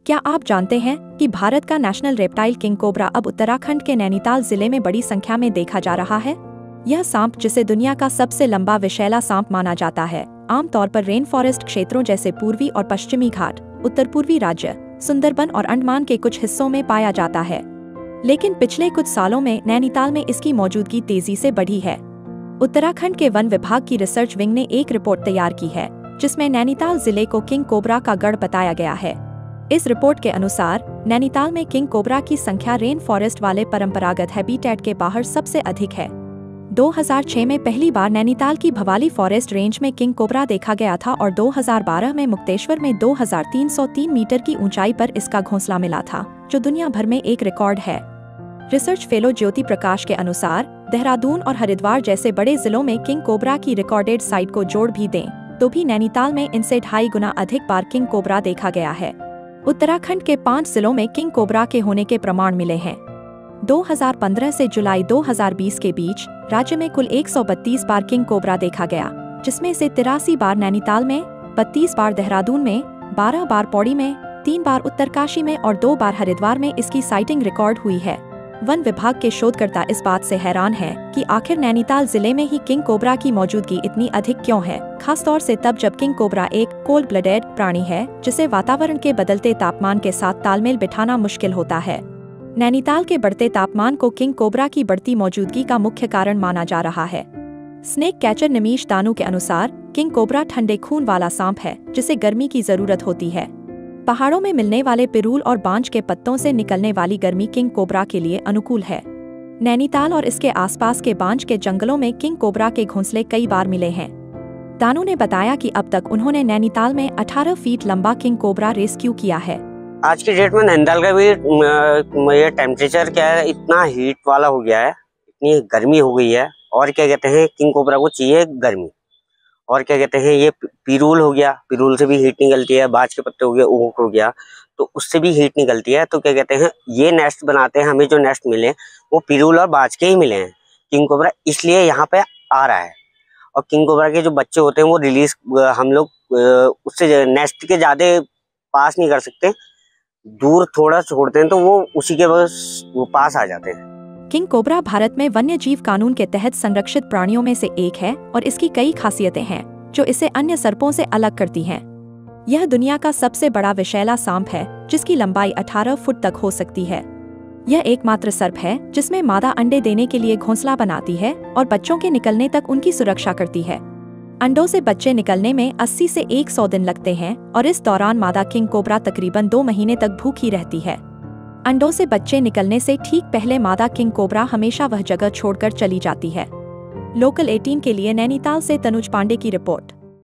क्या आप जानते हैं कि भारत का नेशनल रेप्टाइल किंग कोबरा अब उत्तराखंड के नैनीताल जिले में बड़ी संख्या में देखा जा रहा है। यह सांप, जिसे दुनिया का सबसे लंबा विषैला सांप माना जाता है, आमतौर पर रेन फॉरेस्ट क्षेत्रों जैसे पूर्वी और पश्चिमी घाट, उत्तर पूर्वी राज्य, सुंदरबन और अंडमान के कुछ हिस्सों में पाया जाता है। लेकिन पिछले कुछ सालों में नैनीताल में इसकी मौजूदगी तेजी से बढ़ी है। उत्तराखंड के वन विभाग की रिसर्च विंग ने एक रिपोर्ट तैयार की है, जिसमें नैनीताल जिले को किंग कोबरा का गढ़ बताया गया है। इस रिपोर्ट के अनुसार नैनीताल में किंग कोबरा की संख्या रेन फॉरेस्ट वाले परंपरागत हैबिटेट के बाहर सबसे अधिक है। 2006 में पहली बार नैनीताल की भवाली फॉरेस्ट रेंज में किंग कोबरा देखा गया था और 2012 में मुक्तेश्वर में 2303 मीटर की ऊंचाई पर इसका घोंसला मिला था, जो दुनिया भर में एक रिकॉर्ड है। रिसर्च फेलो ज्योति प्रकाश के अनुसार देहरादून और हरिद्वार जैसे बड़े जिलों में किंग कोबरा की रिकॉर्डेड साइट को जोड़ भी दें तो भी नैनीताल में इनसे 2.5 गुना अधिक बार किंग कोबरा देखा गया है। उत्तराखंड के 5 जिलों में किंग कोबरा के होने के प्रमाण मिले हैं। 2015 से जुलाई 2020 के बीच राज्य में कुल 132 बार किंग कोबरा देखा गया, जिसमें से 83 बार नैनीताल में, 32 बार देहरादून में, 12 बार पौड़ी में, 3 बार उत्तरकाशी में और 2 बार हरिद्वार में इसकी साइटिंग रिकॉर्ड हुई है। वन विभाग के शोधकर्ता इस बात से हैरान हैं कि आखिर नैनीताल जिले में ही किंग कोबरा की मौजूदगी इतनी अधिक क्यों है, खासतौर से तब जब किंग कोबरा एक कोल्ड ब्लडेड प्राणी है, जिसे वातावरण के बदलते तापमान के साथ तालमेल बिठाना मुश्किल होता है। नैनीताल के बढ़ते तापमान को किंग कोबरा की बढ़ती मौजूदगी का मुख्य कारण माना जा रहा है। स्नेक कैचर निमीश दानू के अनुसार किंग कोबरा ठंडे खून वाला सांप है, जिसे गर्मी की जरूरत होती है। पहाड़ों में मिलने वाले पिरूल और बांज के पत्तों से निकलने वाली गर्मी किंग कोबरा के लिए अनुकूल है। नैनीताल और इसके आसपास के बांज के जंगलों में किंग कोबरा के घोंसले कई बार मिले हैं। दानू ने बताया कि अब तक उन्होंने नैनीताल में 18 फीट लंबा किंग कोबरा रेस्क्यू किया है। आज की डेट में नैनीताल का भी ये टेम्परेचर क्या है, इतना हीट वाला हो गया है, इतनी गर्मी हो गई है। और क्या कहते हैं, किंग कोबरा को चाहिए गर्मी। और क्या कहते हैं, ये पिरूल हो गया, पिरूल से भी हीट निकलती है, बाज के पत्ते हो गए, ऊख हो गया, तो उससे भी हीट निकलती है। तो क्या कहते हैं, ये नेस्ट बनाते हैं, हमें जो नेस्ट मिले वो पिरूल और बाज के ही मिले हैं। किंग कोबरा इसलिए यहाँ पे आ रहा है। और किंग कोबरा के जो बच्चे होते हैं वो रिलीज हम लोग उससे नेस्ट के ज्यादा पास नहीं कर सकते, दूर थोड़ा छोड़ते हैं तो वो उसी के बस वो पास आ जाते हैं। किंग कोबरा भारत में वन्य जीव कानून के तहत संरक्षित प्राणियों में से एक है और इसकी कई खासियतें हैं जो इसे अन्य सर्पों से अलग करती हैं। यह दुनिया का सबसे बड़ा विषैला सांप है, जिसकी लंबाई 18 फुट तक हो सकती है। यह एकमात्र सर्प है जिसमें मादा अंडे देने के लिए घोंसला बनाती है और बच्चों के निकलने तक उनकी सुरक्षा करती है। अंडों से बच्चे निकलने में 80 से 100 दिन लगते हैं और इस दौरान मादा किंग कोबरा तकरीबन 2 महीने तक भूखी रहती है। अंडों से बच्चे निकलने से ठीक पहले मादा किंग कोबरा हमेशा वह जगह छोड़कर चली जाती है। लोकल 18 के लिए नैनीताल से तनुज पांडे की रिपोर्ट।